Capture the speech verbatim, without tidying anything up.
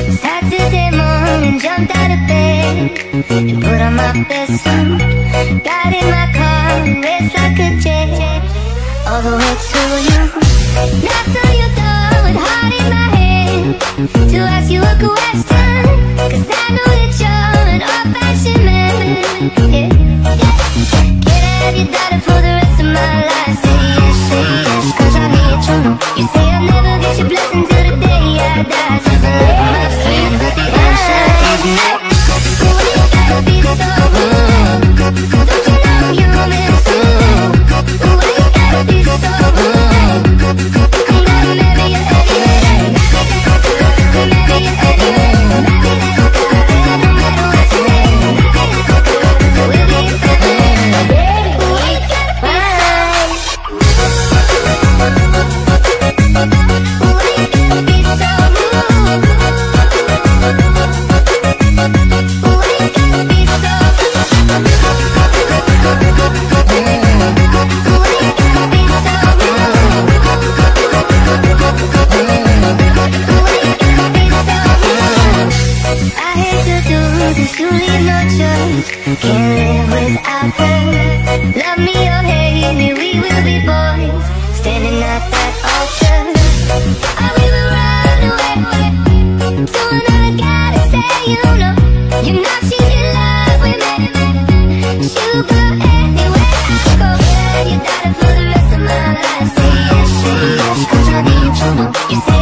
Sat today morning, jumped out of bed and put on my best suit. Got in my car and raced like a jet all the way to you. Knocked on your door with heart in my hand to ask you a question, 'cause I know that you're an old-fashioned man. Yeah, yeah. Can I have your daughter for the rest of my life? Say yes, say yes, 'cause I need you. You say I'll never get your blessing till the day I die. Something like my friend, but the answer is no. Why you gotta be so rude? Don't you know you're meant to? Why you gotta be so rude? I'm gonna marry you anyway. Marry you anyway. Marry that guy, no matter what you say. We'll be family. Why you gotta be so rude? Why you gotta be so rude? Why you gotta be so I hate to do this, you leave no choice. Can't live without her. Love me or hate me, we will be boys, standing at that altar. I will run away, so another gotta say, you know, you know she's in love with me. She'll go anywhere I go. Yeah, you got it for the rest of my life. Say yes, say yes, 'cause I need you. You say